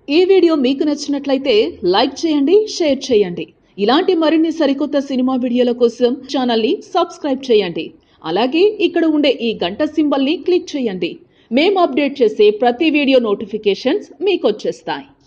ఈ వీడియో మీకు నచ్చినట్లయితే లైక్ చేయండి, షేర్ చేయండి. ఇలాంటి మరిన్ని సరికొత్త సినిమా వీడియోల కోసం ఛానల్ ని సబ్స్క్రైబ్ చేయండి. అలాగే ఇక్కడ ఉండే ఈ గంట సింబల్ ని క్లిక్ చేయండి. మేము అప్డేట్ చేసే ప్రతి వీడియో నోటిఫికేషన్స్ మీకు వచ్చేస్తాయి.